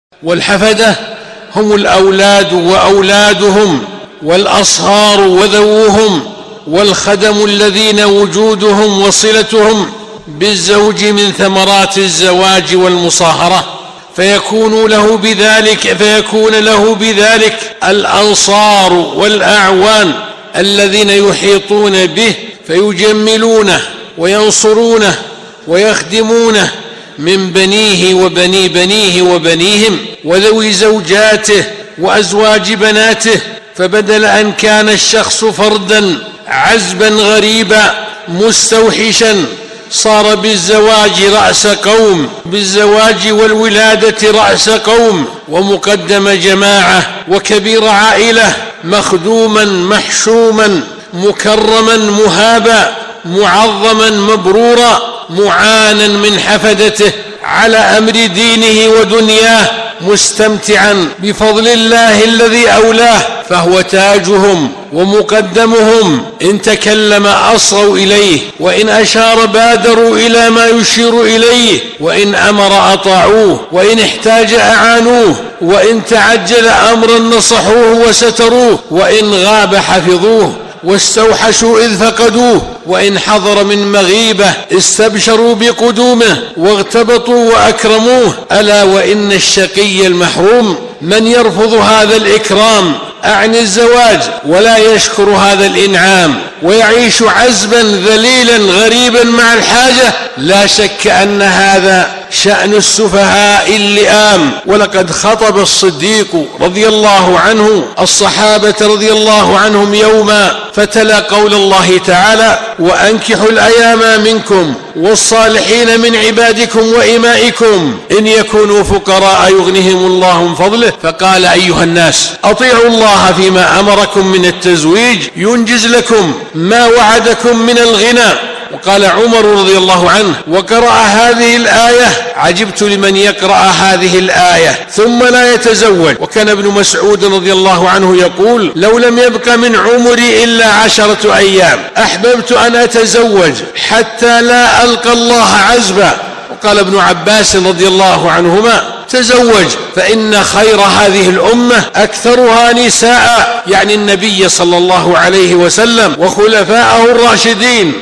والحفدة هم الأولاد وأولادهم والأصهار وذووهم والخدم الذين وجودهم وصلتهم بالزوج من ثمرات الزواج والمصاهرة، فيكون له بذلك الأنصار والأعوان الذين يحيطون به فيجملونه وينصرونه ويخدمونه من بنيه وبني بنيه وبنيهم وذوي زوجاته وأزواج بناته. فبدل أن كان الشخص فردا عزبا غريبا مستوحشا، صار بالزواج والولادة رأس قوم ومقدم جماعة وكبير عائلة، مخدوما محشوما مكرما مهابا معظما مبرورا، معانا من حفدته على أمر دينه ودنياه، مستمتعا بفضل الله الذي أولاه، فهو تاجهم ومقدمهم. إن تكلم أصغوا إليه، وإن أشار بادروا إلى ما يشير إليه، وإن أمر أطاعوه، وإن احتاج أعانوه، وإن تعجل أمرا نصحوه وستروه، وإن غاب حفظوه واستوحشوا إذ فقدوه، وإن حضر من مغيبة استبشروا بقدومه واغتبطوا وأكرموه. ألا وإن الشقي المحروم من يرفض هذا الإكرام أعني الزواج ولا يشكر هذا الإنعام ويعيش عزبا ذليلا غريبا مع الحاجة، لا شك أن هذا شأن السفهاء اللئام. ولقد خطب الصديق رضي الله عنه الصحابة رضي الله عنهم يوما فتلا قول الله تعالى: وأنكحوا الأيام منكم والصالحين من عبادكم وإمائكم إن يكونوا فقراء يغنهم الله من فضله. فقال: أيها الناس، أطيعوا الله فيما أمركم من التزويج ينجز لكم ما وعدكم من الغنى. وقال عمر رضي الله عنه وقرأ هذه الآية: عجبت لمن يقرأ هذه الآية ثم لا يتزوج. وكان ابن مسعود رضي الله عنه يقول: لو لم يبق من عمري إلا 10 أيام أحببت أن أتزوج حتى لا ألقى الله عزبا. وقال ابن عباس رضي الله عنهما: تزوج فإن خير هذه الأمة أكثرها نساء، يعني النبي صلى الله عليه وسلم وخلفاءه الراشدين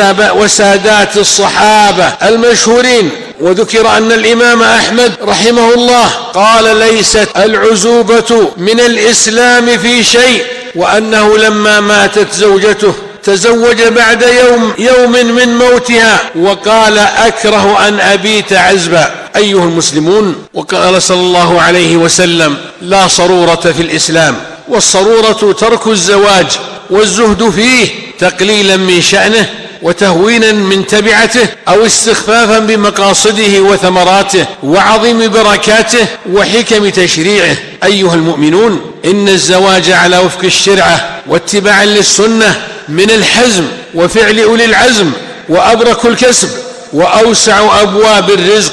وسادات الصحابة المشهورين. وذكر أن الإمام أحمد رحمه الله قال: ليست العزوبة من الإسلام في شيء، وأنه لما ماتت زوجته تزوج بعد يوم من موتها، وقال: أكره أن أبيت عزبا. أيها المسلمون، وقال صلى الله عليه وسلم: لا صرورة في الإسلام، والصرورة ترك الزواج والزهد فيه تقليلا من شأنه وتهوينا من تبعته أو استخفافا بمقاصده وثمراته وعظيم بركاته وحكم تشريعه. أيها المؤمنون، إن الزواج على وفق الشرعة واتباعا للسنة من الحزم وفعل أولي العزم وأبرك الكسب وأوسع أبواب الرزق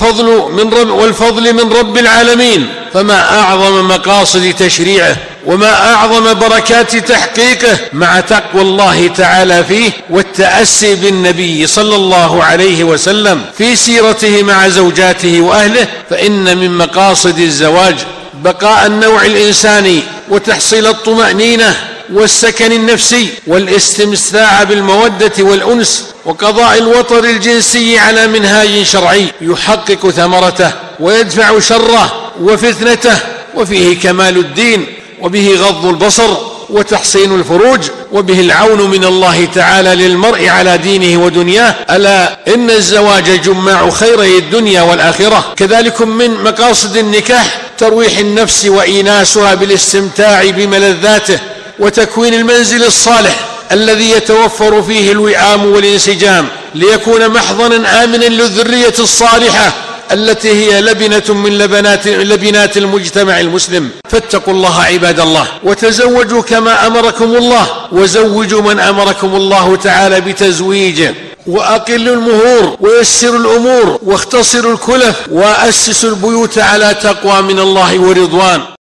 والفضل من رب العالمين. فما أعظم مقاصد تشريعه وما أعظم بركات تحقيقه مع تقوى الله تعالى فيه والتأسي بالنبي صلى الله عليه وسلم في سيرته مع زوجاته وأهله. فإن من مقاصد الزواج بقاء النوع الإنساني وتحصيل الطمأنينة والسكن النفسي والاستمتاع بالمودة والأنس وقضاء الوطر الجنسي على منهاج شرعي يحقق ثمرته ويدفع شره وفتنته، وفيه كمال الدين، وبه غض البصر وتحصين الفروج، وبه العون من الله تعالى للمرء على دينه ودنياه. ألا إن الزواج جماع خيري الدنيا والآخرة. كذلك من مقاصد النكاح ترويح النفس وإيناسها بالاستمتاع بملذاته وتكوين المنزل الصالح الذي يتوفر فيه الوئام والانسجام ليكون محضنا آمنا للذرية الصالحة التي هي لبنة من لبنات المجتمع المسلم. فاتقوا الله عباد الله، وتزوجوا كما أمركم الله، وزوجوا من أمركم الله تعالى بتزويجه، وأقلوا المهور ويسروا الأمور واختصروا الكلف وأسسوا البيوت على تقوى من الله ورضوان.